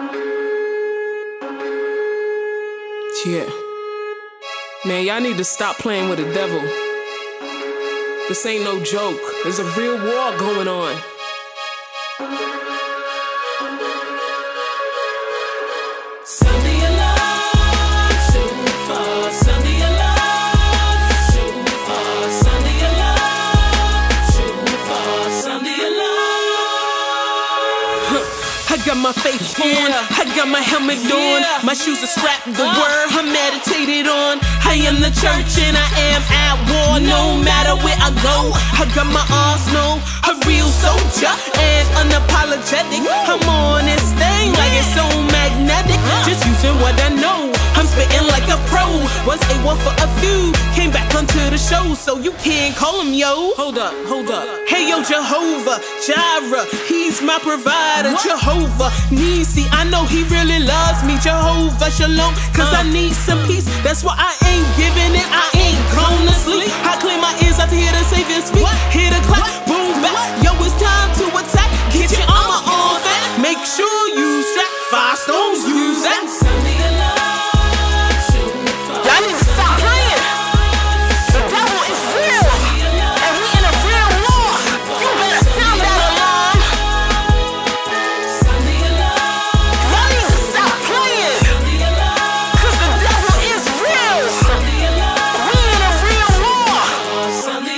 Yeah. Man, y'all need to stop playing with the devil. This ain't no joke. There's a real war going on. Sunday alive, Shofar. Sunday alive, Shofar. Sunday alive, Shofar. Sunday alive. I got my faith on, I got my helmet on, my shoes are strapped, the word I meditated on. I am the church and I am at war, no matter where I go. I got my arsenal, a real soldier and unapologetic. I'm on this thing like it's so magnetic, just using what I know. I'm spitting like a pro, was A1 for a few, came back onto the show, so you can't call him yo. Hold up. Hey yo, Jehovah, Jireh, he's my provider. Jehovah Nisi, I know he really loves me. Jehovah Shalom, cause I need some peace. That's why I ain't giving it, I ain't gonna sleep. I clean my ears out to hear the Savior speak. Hear the clap, boom back. Yo, it's time to attack. Get your armor on that. Make sure you strap 5 stones, use that. Sunday alive, Shofar. Y'all need to stop playing. The devil is real, and we in a real war. You better sound that alarm. Sunday alive. Y'all need to stop playing, cause the devil is real. We in a real war. Sunday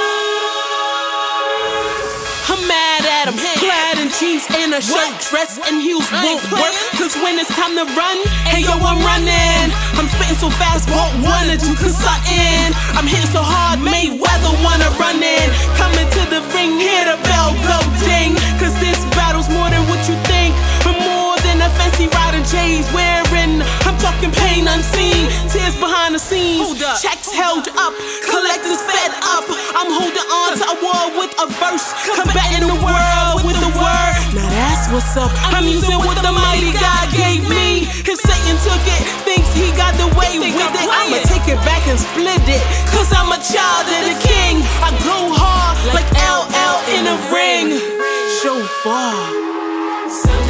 alive. I'm mad at him, clad in jeans and a shirt, dress and heels won't work. Cause when it's time to run, hey yo, I'm running. I'm spitting so fast, won't wanna do something. I'm hitting so hard, Mayweather wanna run in. Coming to the ring, hear the bell go ding. Cause this battle's more than what you think, but more than a fancy riding J's wearing. I'm talking pain unseen, tears behind the scenes, checks held up, collectors fed up. I'm holding on to a war with a verse, combating the world with the word. Now that's what's up. I'm using what the mighty God gave me. If Satan took it, thinks he got the way with it, I'ma take it back and split it. Cause I'm a child of the king. I go hard like LL in a ring. Shofar.